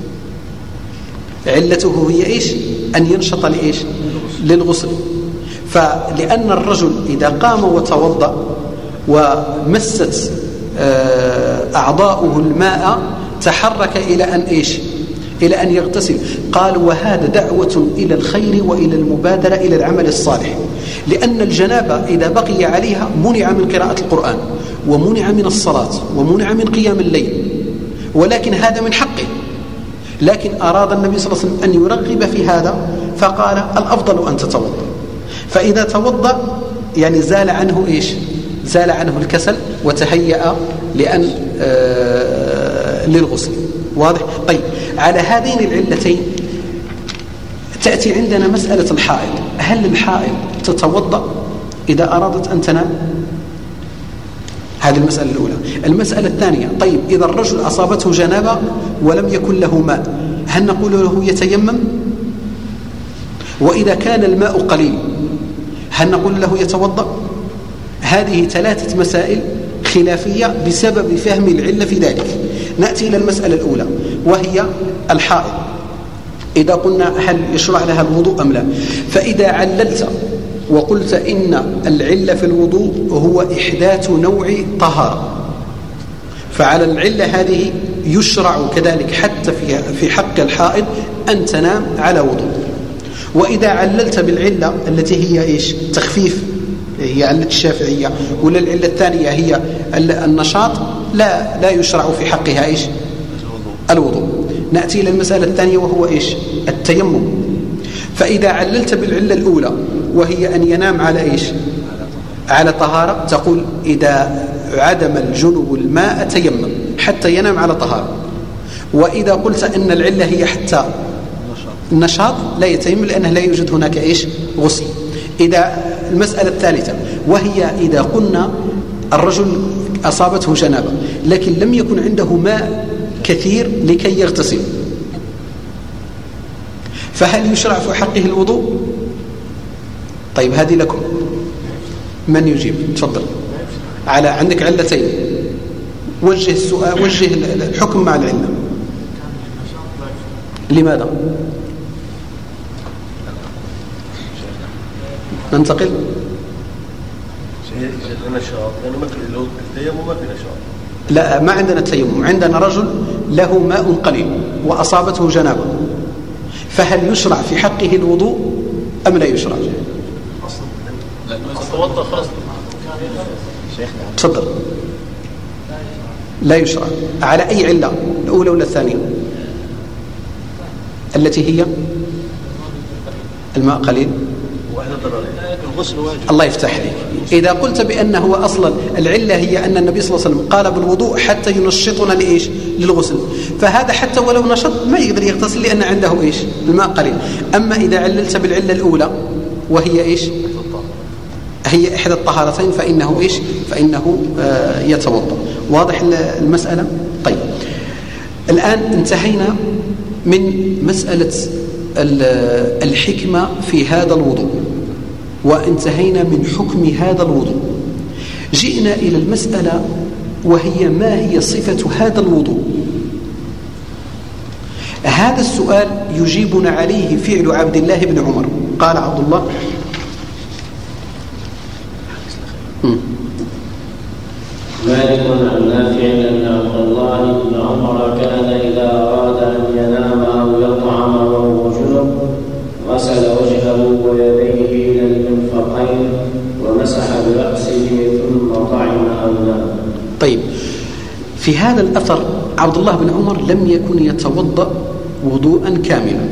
علته هي إيش أن ينشط لإيش للغسل. فلأن الرجل إذا قام وتوضأ ومست أعضاؤه الماء تحرك إلى أن إيش إلى أن يغتسل. قال وهذا دعوة إلى الخير وإلى المبادرة إلى العمل الصالح، لأن الجنابة إذا بقي عليها منع من قراءة القرآن ومنع من الصلاة ومنع من قيام الليل، ولكن هذا من حقه، لكن أراد النبي صلى الله عليه وسلم أن يرغب في هذا فقال الأفضل أن تتوضأ. فإذا توضأ يعني زال عنه إيش زال عنه الكسل وتهيأ لأن آه للغسل. واضح؟ طيب، على هذين العلتين تأتي عندنا مسألة الحائض. هل الحائض تتوضأ إذا أرادت أن تنام؟ هذه المسألة الأولى. المسألة الثانية، طيب إذا الرجل أصابته جنابة ولم يكن له ماء هل نقول له يتيمم؟ وإذا كان الماء قليل هل نقول له يتوضأ؟ هذه ثلاثة مسائل خلافية بسبب فهم العلة في ذلك. نأتي إلى المسألة الأولى وهي الحائض، إذا قلنا هل يشرع لها الوضوء أم لا؟ فإذا عللت وقلت إن العلة في الوضوء هو إحداث نوع طهارة، فعلى العلة هذه يشرع كذلك حتى في في حق الحائض أن تنام على وضوء. وإذا عللت بالعلة التي هي إيش تخفيف، هي علة الشافعية، ولا العلة الثانية هي النشاط، لا لا يشرع في حقها إيش الوضوء. نأتي إلى المسألة الثانية وهو إيش التيمم. فإذا عللت بالعلة الأولى وهي أن ينام على إيش على طهارة، تقول إذا عدم الجنب الماء تيمم حتى ينام على طهارة. وإذا قلت أن العلة هي حتى النشاط لا يتيمم لأنه لا يوجد هناك إيش غسل. إذا المسألة الثالثة وهي إذا قلنا الرجل أصابته جنابة لكن لم يكن عنده ماء كثير لكي يغتسل، فهل يشرع في حقه الوضوء؟ طيب هذه لكم، من يجيب؟ تفضل. على عندك علتين، وجه السؤال، وجه الحكم مع العلة. لماذا؟ ننتقل نشاط يعني مثل لو التيمم ما في نشاط. لا ما عندنا التيمم، عندنا رجل له ماء قليل وأصابته جنابه، فهل يشرع في حقه الوضوء أم لا يشرع؟ لأنه إذا توضأ خلاص. تفضل. لا يشرع على أي علة، الأولى ولا الثانية؟ التي هي الماء قليل. الله يفتح عليك. إذا قلت بأنه أصلا العلة هي أن النبي صلى الله عليه وسلم قال بالوضوء حتى ينشطنا لإيش؟ للغسل، فهذا حتى ولو نشط ما يقدر يغتسل لأن عنده إيش؟ الماء قليل. أما إذا عللت بالعلة الأولى وهي إيش؟ هي إحدى الطهارتين فإنه إيش؟ فإنه آه يتوضأ. واضح المسألة؟ طيب الآن انتهينا من مسألة الحكمة في هذا الوضوء وانتهينا من حكم هذا الوضوء. جئنا إلى المسألة وهي ما هي صفة هذا الوضوء؟ هذا السؤال يجيبنا عليه فعل عبد الله بن عمر. قال عبد الله مالك عن نافع أن عبد الله بن عمر كان إذا أراد أن ينام أو يطعم وهو جنب غسل وجهه ويديه إلى المرفقين ومسح برأسه ثم طعم أو نام. طيب في هذا الأثر عبد الله بن عمر لم يكن يتوضأ وضوءا كاملا،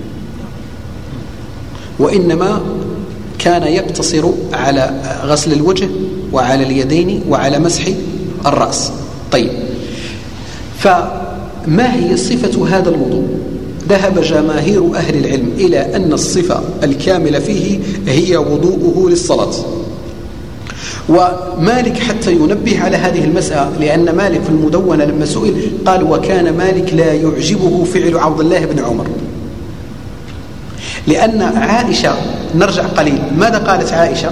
وإنما كان يقتصر على غسل الوجه وعلى اليدين وعلى مسح الرأس. طيب فما هي صفة هذا الوضوء؟ ذهب جماهير أهل العلم إلى أن الصفة الكاملة فيه هي وضوءه للصلاة. ومالك حتى ينبه على هذه المسألة، لأن مالك في المدونة لما سئل قال وكان مالك لا يعجبه فعل عبد الله بن عمر، لأن عائشة نرجع قليل ماذا قالت عائشة؟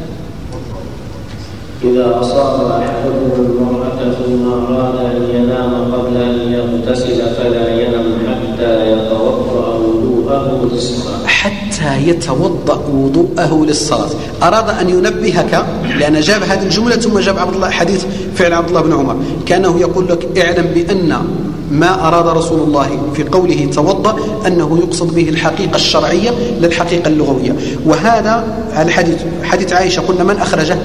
إذا أصاب أحدكم المرأة ثم أراد أن ينام قبل أن يغتسل فلا ينم حتى يتوضأ وضوءه للصلاة. حتى يتوضأ وضوءه للصلاة. أراد أن ينبهك، لأن جاب هذه الجملة ثم جاب عبد الله حديث فعل عبد الله بن عمر، كأنه يقول لك اعلم بأن ما أراد رسول الله في قوله توضأ أنه يقصد به الحقيقة الشرعية للحقيقة اللغوية. وهذا الحديث حديث عائشة قلنا من أخرجه؟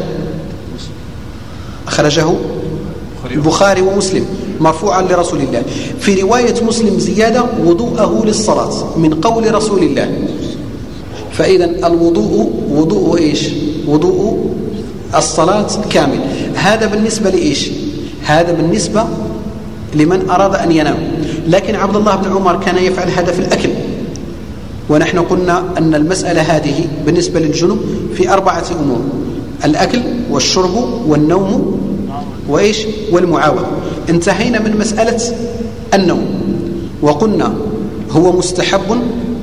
أخرجه البخاري ومسلم مرفوعا لرسول الله. في رواية مسلم زيادة وضوءه للصلاة من قول رسول الله. فإذا الوضوء وضوء إيش؟ وضوء الصلاة كامل. هذا بالنسبة لإيش؟ هذا بالنسبة لمن أراد أن ينام. لكن عبد الله بن عمر كان يفعل هذا في الأكل، ونحن قلنا أن المسألة هذه بالنسبة للجنوب في أربعة أمور: الأكل والشرب والنوم وإيش والمعاوضة. انتهينا من مسألة النوم وقلنا هو مستحب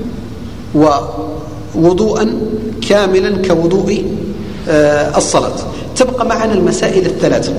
ووضوءا كاملا كوضوء الصلاة. تبقى معنا المسائل الثلاثة.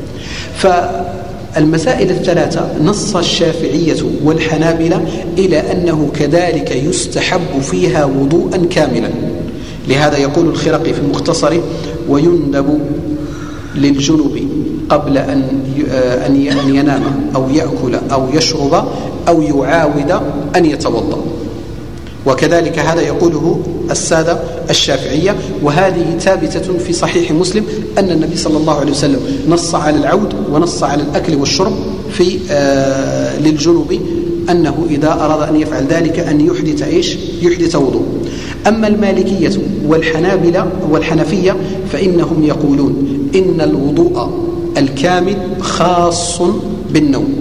فالمسائل الثلاثة نص الشافعية والحنابلة إلى أنه كذلك يستحب فيها وضوءا كاملا. لهذا يقول الخرقي في المختصر: ويندب للجنب قبل أن أن ينام أو يأكل أو يشرب أو يعاود أن يتوضأ. وكذلك هذا يقوله السادة الشافعية. وهذه ثابتة في صحيح مسلم أن النبي صلى الله عليه وسلم نص على العود ونص على الأكل والشرب في آه للجنب أنه إذا أراد أن يفعل ذلك أن يحدث إيش؟ يحدث وضوء. أما المالكية والحنابلة والحنفية فإنهم يقولون إن الوضوء الكامل خاص بالنوم.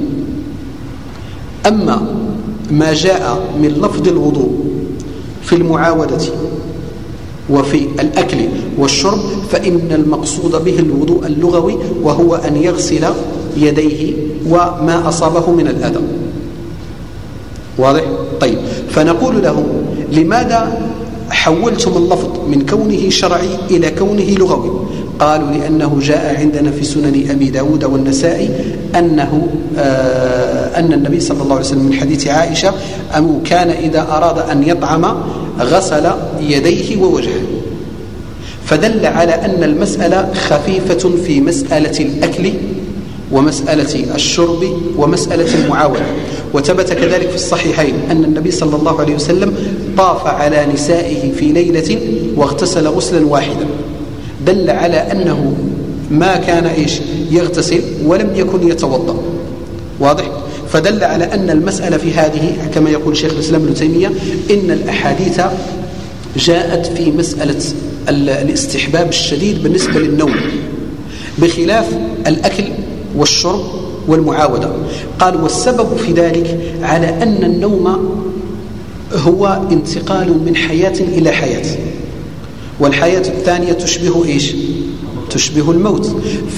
أما ما جاء من لفظ الوضوء في المعاودة وفي الأكل والشرب فإن المقصود به الوضوء اللغوي، وهو أن يغسل يديه وما أصابه من الأذى. واضح؟ طيب، فنقول لهم: لماذا حولتم اللفظ من كونه شرعي إلى كونه لغوي؟ قالوا: لأنه جاء عندنا في سنن أبي داود والنسائي أنه آه أن النبي صلى الله عليه وسلم من حديث عائشة أنه كان إذا أراد أن يطعم غسل يديه ووجهه. فدل على أن المسألة خفيفة في مسألة الأكل ومسألة الشرب ومسألة المعاونة. وثبت كذلك في الصحيحين أن النبي صلى الله عليه وسلم طاف على نسائه في ليلة واغتسل غسلا واحدا، دل على أنه ما كان إيش يغتسل ولم يكن يتوضأ. واضح؟ فدل على أن المسألة في هذه كما يقول شيخ الإسلام ابن تيمية إن الأحاديث جاءت في مسألة الاستحباب الشديد بالنسبة للنوم، بخلاف الأكل والشرب والمعاودة. قال والسبب في ذلك على أن النوم هو انتقال من حياة إلى حياة، والحياة الثانية تشبه إيش؟ تشبه الموت،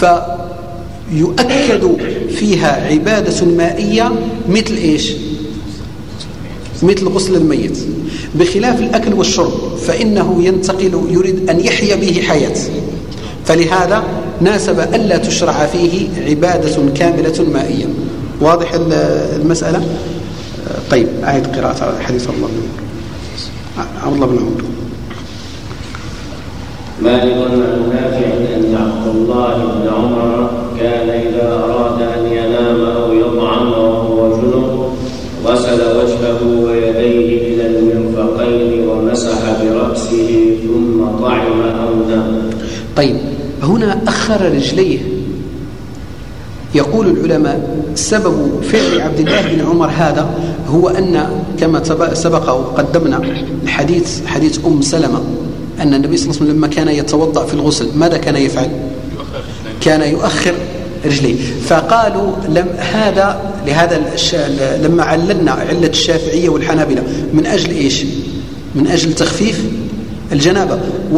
فيؤكد فيها عبادة مائية مثل إيش؟ مثل غسل الميت، بخلاف الأكل والشرب فإنه ينتقل يريد أن يحيا به حياة، فلهذا ناسب ألا تشرع فيه عبادة كاملة مائية. واضح المسألة؟ طيب أعيد قراءة حديث الله بن عمر. الله بن عمر مالك عن نافع أن عبد الله بن عمر كان إذا أراد أن ينام أو يطعم وهو جنب غسل وجهه ويديه إلى المرفقين ومسح برأسه ثم طعم أو نام. طيب هنا أخر رجليه. يقول العلماء سبب فعل عبد الله بن عمر هذا هو أن كما سبق وقدمنا الحديث حديث أم سلمة أن النبي صلى الله عليه وسلم لما كان يتوضأ في الغسل ماذا كان يفعل؟ كان يؤخر رجليه. فقالوا لم هذا لهذا لما عللنا علة الشافعية والحنابلة من أجل إيش؟ من أجل تخفيف الجنابة،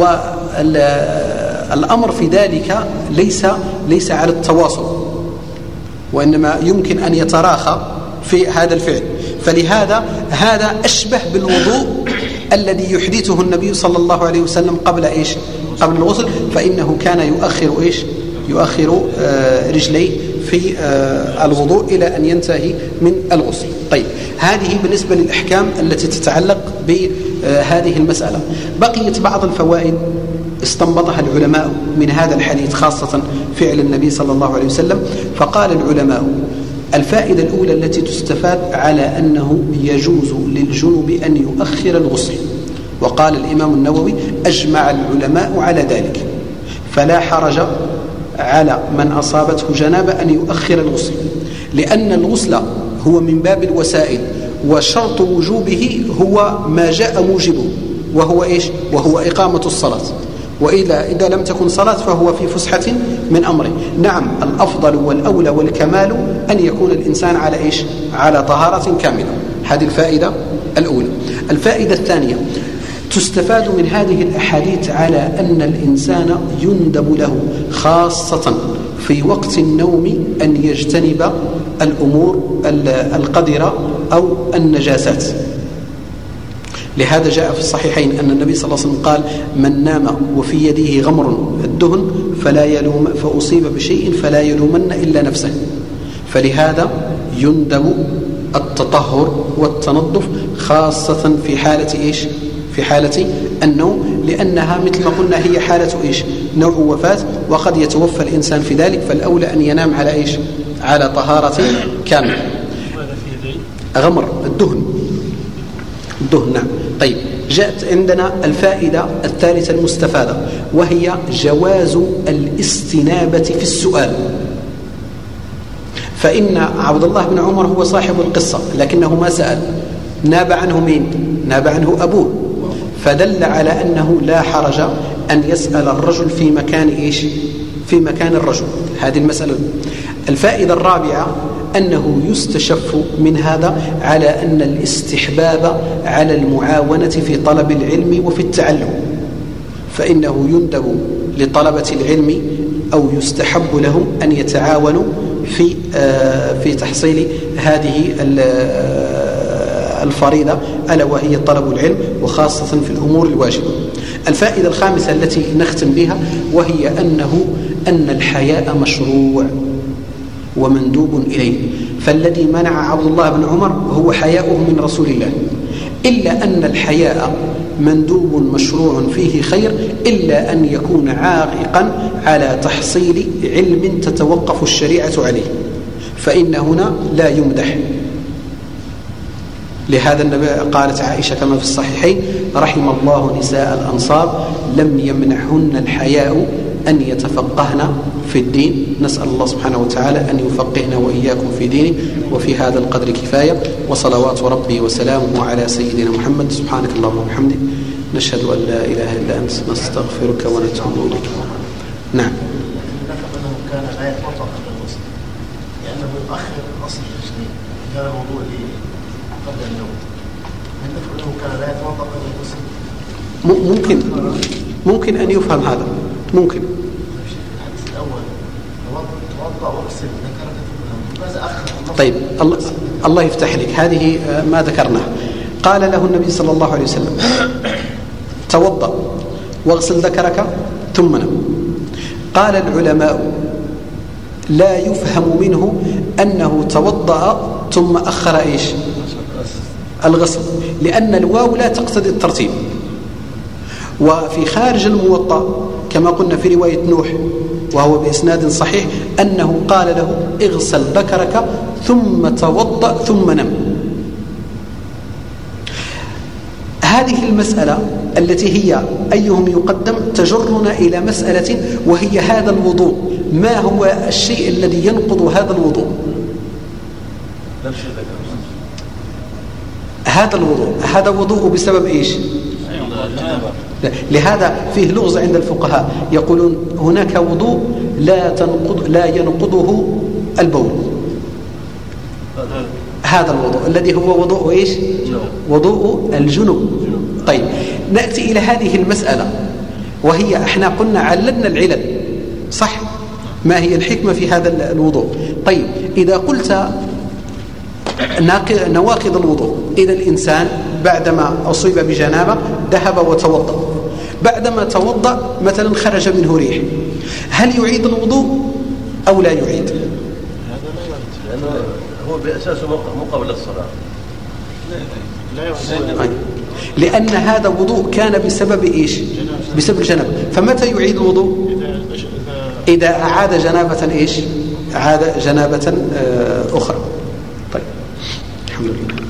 والأمر في ذلك ليس ليس على التواصل، وإنما يمكن أن يتراخى في هذا الفعل. فلهذا هذا أشبه بالوضوء الذي يحدثه النبي صلى الله عليه وسلم قبل إيش؟ قبل الغسل، فإنه كان يؤخر إيش؟ يؤخر آه رجليه في آه الوضوء إلى أن ينتهي من الغسل. طيب هذه بالنسبة للأحكام التي تتعلق بهذه المسألة. بقيت بعض الفوائد استنبطها العلماء من هذا الحديث خاصة فعل النبي صلى الله عليه وسلم. فقال العلماء الفائدة الأولى التي تستفاد على أنه يجوز للجنب أن يؤخر الغسل، وقال الإمام النووي أجمع العلماء على ذلك، فلا حرج على من أصابته جنابة أن يؤخر الغسل، لأن الغسل هو من باب الوسائل، وشرط وجوبه هو ما جاء موجبه وهو إيش؟ وهو إقامة الصلاة، وإذا إذا لم تكن صلاة فهو في فسحة من أمره. نعم الأفضل والأولى والكمال أن يكون الإنسان على إيش؟ على طهارة كاملة. هذه الفائدة الأولى. الفائدة الثانية تستفاد من هذه الأحاديث على أن الإنسان يندب له خاصة في وقت النوم أن يجتنب الأمور القذرة أو النجاسات. لهذا جاء في الصحيحين أن النبي صلى الله عليه وسلم قال من نام وفي يده غمر الدهن فلا يلوم فأصيب بشيء فلا يلومن إلا نفسه. فلهذا يندب التطهر والتنظف خاصة في حالة إيش؟ في حالة النوم، لأنها مثل ما قلنا هي حالة إيش؟ نوع وفاة، وقد يتوفى الإنسان في ذلك، فالأولى أن ينام على إيش؟ على طهارة كاملة. غمر الدهن الدهن نعم. طيب جاءت عندنا الفائدة الثالثة المستفادة، وهي جواز الاستنابة في السؤال. فإن عبد الله بن عمر هو صاحب القصة لكنه ما سأل، ناب عنه مين؟ ناب عنه أبوه، فدل على أنه لا حرج أن يسأل الرجل في مكان إيش؟ في مكان الرجل. هذه المسألة. الفائدة الرابعة أنه يستشف من هذا على أن الاستحباب على المعاونة في طلب العلم وفي التعلم، فإنه يندب لطلبة العلم أو يستحب لهم أن يتعاونوا في في تحصيل هذه الفريضة ألا وهي طلب العلم، وخاصة في الأمور الواجبة. الفائدة الخامسة التي نختم بها وهي أنه أن الحياء مشروع ومندوب إليه، فالذي منع عبد الله بن عمر هو حياؤه من رسول الله، إلا أن الحياء مندوب مشروع فيه خير إلا أن يكون عائقا على تحصيل علم تتوقف الشريعة عليه، فإن هنا لا يمدح. لهذا النبي قالت عائشة كما في الصحيحين: رحم الله نساء الأنصار لم يمنعهن الحياء أن يتفقهن في الدين. نسأل الله سبحانه وتعالى أن يفقهنا وإياكم في دينه. وفي هذا القدر كفاية، وصلوات ربي وسلامه على سيدنا محمد. سبحانك اللهم وبحمدك، نشهد أن لا إله إلا أنت، نستغفرك ونتوب إليك. نعم. أنه كان لا يتوضأ قبل الغسل لأنه يؤخر غسل الرجلين، هذا الموضوع اللي قبل النوم. هل نفهم أنه كان لا يتوضأ قبل الغسل؟ ممكن ممكن أن يفهم هذا، ممكن. الحديث الأول توضأ واغسل ذكرك ثم ماذا أخر؟ طيب الله, الله يفتح لك، هذه ما ذكرناه. قال له النبي صلى الله عليه وسلم: توضأ واغسل ذكرك ثم نم. قال العلماء: لا يفهم منه أنه توضأ ثم أخر إيش؟ الغسل، لأن الواو لا تقتضي الترتيب. وفي خارج الموطأ كما قلنا في رواية نوح وهو بإسناد صحيح أنه قال له: اغسل ذكرك ثم توضأ ثم نم. هذه المسألة التي هي أيهم يقدم تجرنا إلى مسألة، وهي هذا الوضوء. ما هو الشيء الذي ينقض هذا الوضوء؟ هذا الوضوء هذا وضوء بسبب إيش؟ لهذا فيه لغز عند الفقهاء، يقولون هناك وضوء لا تنقض لا ينقضه البول. هذا الوضوء الذي هو وضوء إيش؟ وضوء الجنوب. طيب نأتي إلى هذه المسألة، وهي احنا قلنا عللنا العلل، صح؟ ما هي الحكمة في هذا الوضوء؟ طيب إذا قلت نواقض الوضوء، إذا الإنسان بعدما أصيب بجنابة ذهب وتوضأ، بعدما توضأ مثلا خرج منه ريح، هل يعيد الوضوء أو لا يعيد؟ هذا لا يعيد، لأنه هو بأساسه مو قبل الصلاة. لا يعيد، لأن هذا وضوء كان بسبب إيش؟ بسبب الجنابة. فمتى يعيد الوضوء؟ إذا أعاد جنابة إيش؟ أعاد جنابة أخرى. طيب الحمد لله.